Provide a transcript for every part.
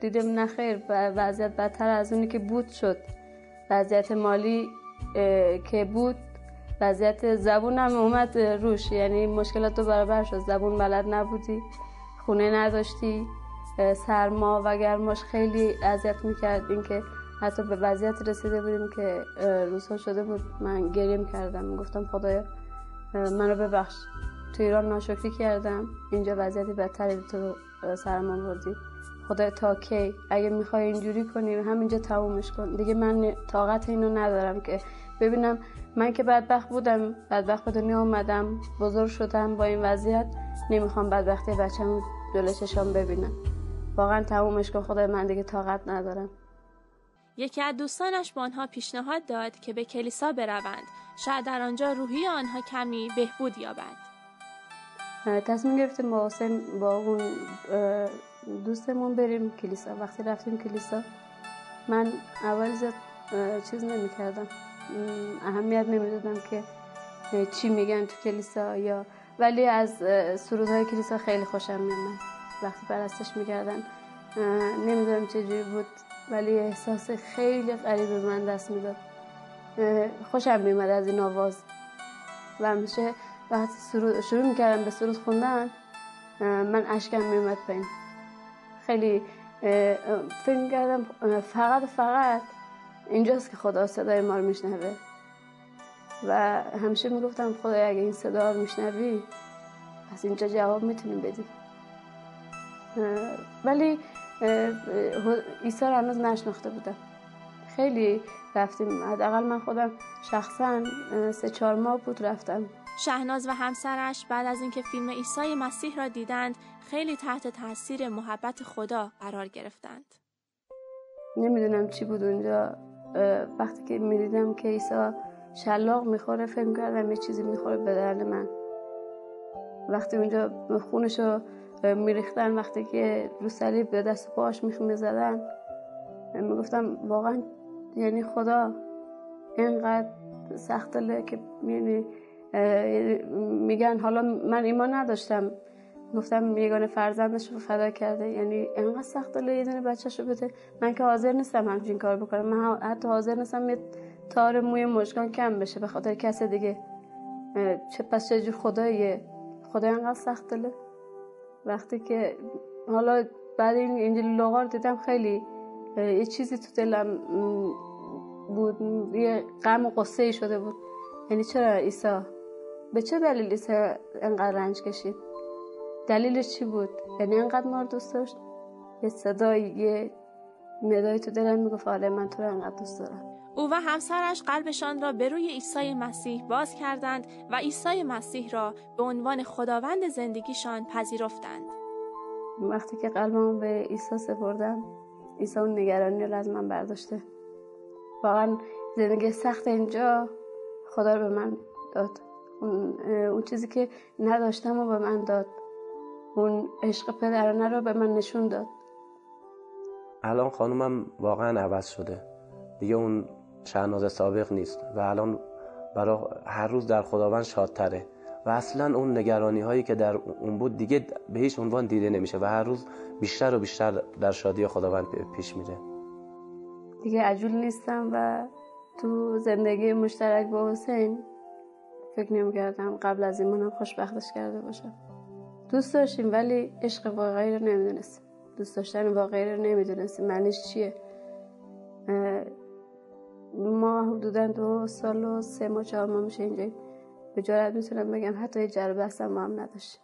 دیدم نخیر وضعیت بدتر از اونی که بود شد. وضعیت مالی که بود، وضعیت زبون هم اومد روش، یعنی مشکلات دو برابر شد. زبون بلد نبودی، خونه نداشتی، سرما و گرماش خیلی اذیت میکرد. این که حتی به وضعیت رسیده بودیم که روزها شده بود من گریه میکردم، میگفتم خدایا منو ببخش، تو ایران ناشکری کردم، اینجا وضعیتی بدتری تو سرما بردی، خدایا تا کی؟ اگه میخوای اینجوری کنی همینجا تمومش کن دیگه. من طاقت اینو ندارم که ببینم من که بدبخت بودم، بدبخت به دنیا اومدم، بزرگ شدم با این وضعیت، نمیخوام بدبختی بچه‌مو جلوی چشام ببینم. واقعا تمومش کن خدای، من دیگه طاقت ندارم. یکی از دوستانش به آنها پیشنهاد داد که به کلیسا بروند، شاید در آنجا روحی آنها کمی بهبود یابد. تصمیم گرفتیم با حسین، با اون دوستمون بریم کلیسا. وقتی رفتیم کلیسا من اول زیاد چیز نمی کردم، اهمیت نمی دادم که چی میگن تو کلیسا یا، ولی از سرودهای کلیسا خیلی خوشم میومد. وقتی پرستش میکردن نمیدونم چجوری بود ولی احساس خیلی غریب به من دست میداد، خوشم میومد از این آواز. و همیشه وقتی شروع میکردم به سرود خوندن من اشکم میومد پایین. خیلی فکر کردم فقط اینجاست که خدا صدای ما رو میشنوه و همیشه میگفتم خدای اگه این صدا رو میشنوی پس اینجا جواب میتونیم بدی. ولی عیسی رو هنوز نشناخته بودم. خیلی رفتیم، حداقل من خودم شخصا 3-4 ماه بود رفتم. شهناز و همسرش بعد از اینکه فیلم عیسی مسیح را دیدند خیلی تحت تاثیر محبت خدا قرار گرفتند. نمیدونم چی بود اونجا، وقتی که میدیدم که عیسی شلاق میخوره فکر کردم یه چیزی میخوره به درد من. وقتی اونجا خونشو میریختن، وقتی که رو صلیب به دست و پاهاش میزدن، میگفتم واقعا یعنی خدا اینقدر سخت دله که یعنی میگن، حالا من ایمان نداشتم، گفتم یگانه فرزندش رو فدا کرده، یعنی اینقدر سخت دله یه دونه بچه‌شو بده. من که حاضر نیستم همچین کار بکنم، من حتی حاضر نیستم یه تار موی مژگان کم بشه به خاطر کس دیگه. پس چجور خداییه؟ خدا اینقدر سخت دله؟ وقتی که حالا بعد این لغار دیدم خیلی یه چیزی تو دلم بود، یه غم و قصه شده بود. یعنی چرا عیسی، به چه دلیل عیسی اینقدر رنج کشید؟ دلیلش چی بود؟ یعنی اینقدر ما رو دوست داشت؟ یه صدای، یه ندای تو دلم میگفت آره من تو رو اینقدر دوست دارم. او و همسرش قلبشان را به روی عیسی مسیح باز کردند و عیسی مسیح را به عنوان خداوند زندگیشان پذیرفتند. وقتی که قلبمو به عیسی سپردم، عیسی اون نگرانی رو از من برداشته. واقعا زندگی سخت اینجا خدا رو به من داد، اون چیزی که نداشتم رو به من داد، اون عشق پدرانه رو به من نشون داد. الان خانومم واقعا عوض شده، دیگه اون شهناز سابق نیست و الان برای هر روز در خداوند شادتره و اصلا اون نگرانی هایی که در اون بود دیگه به هیچ عنوان دیده نمیشه و هر روز بیشتر و بیشتر در شادی خداوند پیش میره. دیگه عجول نیستم و تو زندگی مشترک با حسین فکر نمی‌کردم قبل از این منم خوشبختش کرده باشم. دوست داشتیم ولی عشق واقعی رو نمیدونستیم، دوست داشتن واقعی رو نمیدونستیم معنیش چیه. ما حدوداً 2 سال و 3 ماه 4 ماه میشه اینجا، به جرئت میتونم بگم حتی یه جربه اصلا ما هم نداشتیم.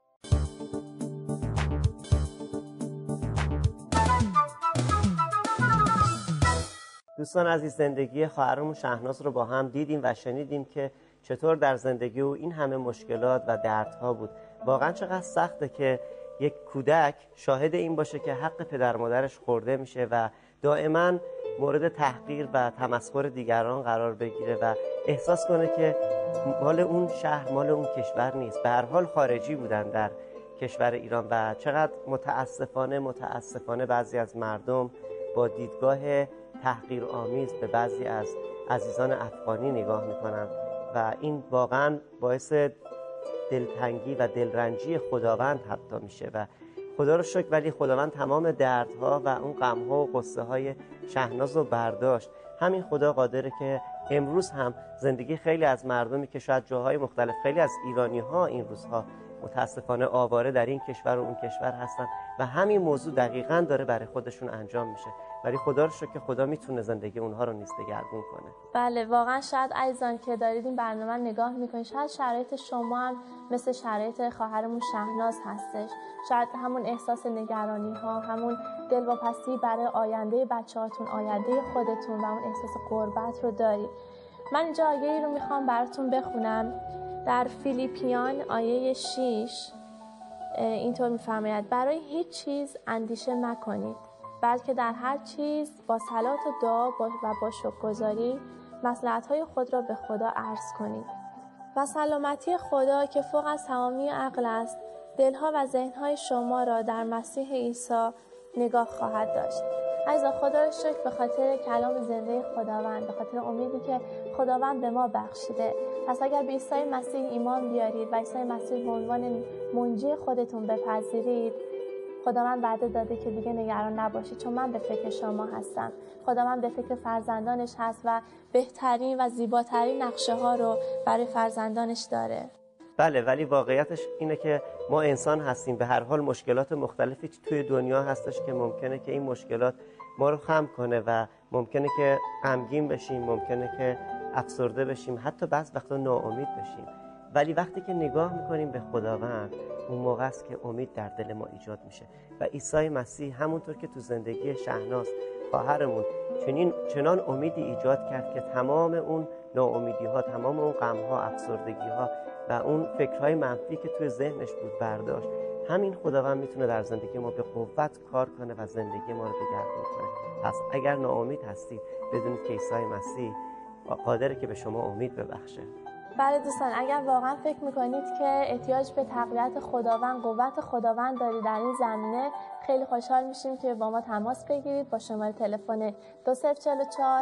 دوستان عزیز، زندگی خواهرمون شهناز رو با هم دیدیم و شنیدیم که چطور در زندگی او این همه مشکلات و دردها بود. واقعا چقدر سخته که یک کودک شاهد این باشه که حق پدر مادرش خورده میشه و دائما مورد تحقیر و تمسخر دیگران قرار بگیره و احساس کنه که مال اون شهر، مال اون کشور نیست. به هر حال خارجی بودن در کشور ایران و چقدر متاسفانه بعضی از مردم با دیدگاه تحقیرآمیز به بعضی از عزیزان افغانی نگاه میکنن و این واقعا باعث دلتنگی و دلرنجی خداوند حتی میشه و خدا رو شکر ولی خداوند تمام دردها و اون غم‌ها و غصه‌های شهناز رو برداشت. همین خدا قادره که امروز هم زندگی خیلی از مردمی که شاید جاهای مختلف، خیلی از ایرانی‌ها این روزها متاسفانه آواره در این کشور و اون کشور هستن و همین موضوع دقیقاً داره برای خودشون انجام میشه، ولی خدا رو شکر که خدا میتونه زندگی اونها رو نیز دگرگون کنه. بله واقعا شاید عزیزان که دارید این برنامه نگاه میکنید، شاید شرایط شما هم مثل شرایط خواهرمون شهناز هستش. شاید همون احساس نگرانی ها، همون دلواپسی برای آینده بچه‌هاتون، آینده خودتون و اون احساس غربت رو دارید. من اینجا آیه‌ای رو میخوام براتون بخونم. در فیلیپیان آیه 6 اینطور می‌فرماید: برای هیچ چیز اندیشه مکنید، بلکه در هر چیز با صلات و دعا و با شکرگزاری مصلحت‌های خود را به خدا عرض کنید و سلامتی خدا که فوق از تمامی عقل است دلها و ذهن‌های شما را در مسیح عیسی نگاه خواهد داشت. عزیزان خدا را شکر به خاطر کلام زنده خداوند، به خاطر امیدی که خداوند به ما بخشیده. پس اگر به عیسی مسیح ایمان بیارید و عیسی مسیح به عنوان منجی خودتون بپذیرید، خداوند وعده داده که دیگه نگران نباشید، چون من به فکر شما هستم. خداوند به فکر فرزندانش هست و بهترین و زیباترین نقشه ها رو برای فرزندانش داره. بله، ولی واقعیتش اینه که ما انسان هستیم، به هر حال مشکلات مختلفی توی دنیا هستش که ممکنه که این مشکلات ما رو خم کنه و ممکنه که غمگین بشیم، ممکنه که افسرده بشیم، حتی بعض وقتا ناامید بشیم. ولی وقتی که نگاه میکنیم به خداوند، اون موقع است که امید در دل ما ایجاد میشه و عیسی مسیح همونطور که تو زندگی شهناز خواهرمون چنان امیدی ایجاد کرد که تمام اون ناامیدی ها، تمام اون غم ها، افسردگی ها و اون فکرهای منفی که توی ذهنش بود برداشت. همین خداوند میتونه در زندگی ما به قوت کار کنه و زندگی ما رو دگرگون کنه. پس اگر ناامید هستید بدونید که عیسی مسیح قادره که به شما امید ببخشه. بله دوستان، اگر واقعا فکر میکنید که احتیاج به تقویت خداوند، قوت خداوند دارید در این زمینه، خیلی خوشحال میشیم که با ما تماس بگیرید با شماره تلفن 2044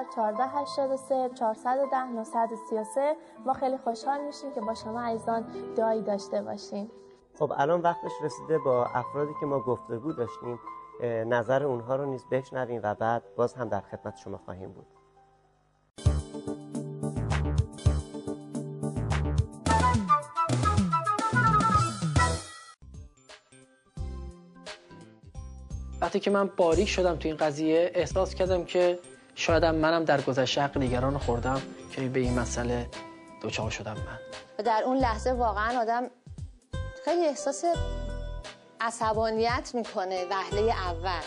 1483 410 933. ما خیلی خوشحال میشیم که با شما عزیزان دعایی داشته باشیم. خب الان وقتش رسیده با افرادی که ما گفتگو داشتیم نظر اونها رو نیز بشنویم و بعد باز هم در خدمت شما خواهیم بود. وقتی که من باریک شدم تو این قضیه، احساس کردم که شایدم منم در گذشته حق دیگران خوردم که به این مسئله دچار شدم. من در اون لحظه واقعا آدم خیلی احساس عصبانیت میکنه. وهله اول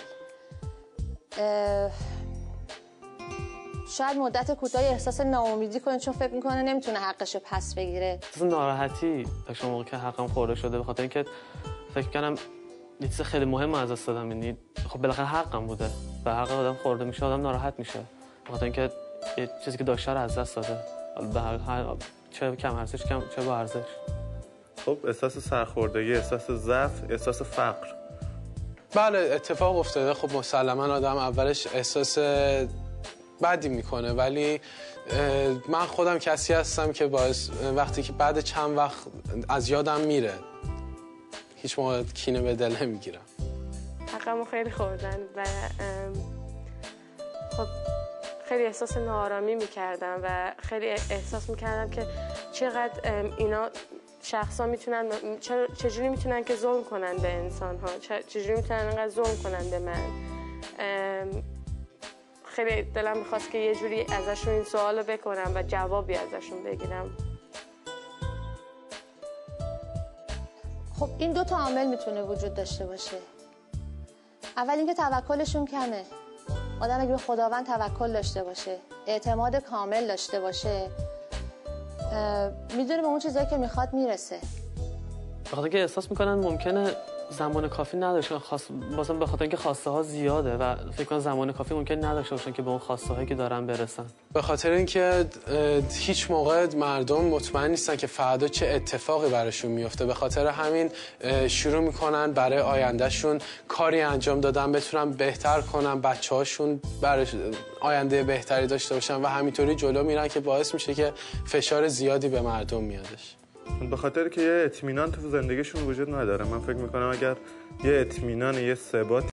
شاید مدت کوتاهی احساس ناامیدی کنه، چون فکر میکنه نمیتونه حقش رو پس بگیره. ناراحتی داشتم موقع که حقم خورده شده، به خاطر اینکه فکر کنم یه چیز خیلی مهم از دست دادم. یعنی خب بالاخره حقم بوده و حق آدم خورده میشه، آدم ناراحت میشه به خاطر اینکه یه چیزی که داشته رو از دست داده، چه کم ارزش چه با ارزش. خب احساس سرخوردگی، احساس ضعف، احساس فقر. بله اتفاق افتاده. خب مسلما آدم اولش احساس بدی میکنه، ولی من خودم کسی هستم که باعث وقتی که بعد چند وقت از یادم میره، هیچ موقع کینه به دل نمیگیرم. حقمو خیلی خوردن و خب خیلی احساس ناآرامی میکردم و خیلی احساس میکردم که چقدر اینا شخصا میتونن، چجوری میتونن که ظلم کنن به انسان ها، چجوری میتونن انقدر ظلم کنن به من. خیلی دلم میخواست که یه جوری ازشون این سوالو بکنم و جوابی ازشون بگیرم. خب این دو تا عامل میتونه وجود داشته باشه. اول اینکه توکلشون کمه. آدم اگه به خداوند توکل داشته باشه، اعتماد کامل داشته باشه، میدونه به اون چیزایی که میخواد میرسه. بخاطر اینکه احساس میکنن ممکنه زمان کافی نداشتن، بازم به خاطر اینکه خواسته ها زیاده و فکر کنم زمان کافی ممکن نداشته باشن که به اون خواسته هایی که دارن برسن. به خاطر اینکه هیچ موقع مردم مطمئن نیستن که فردا چه اتفاقی براشون میفته، به خاطر همین شروع میکنن برای آیندهشون کاری انجام دادن بتونن بهتر کنن، بچه‌هاشون برای آینده بهتری داشته باشن و همینطوری جلو میرن که باعث میشه که فشار زیادی به مردم میادش. به خاطر که یه اطمینان تو زندگیشون وجود نداره. من فکر میکنم اگر یه اطمینان، یه ثبات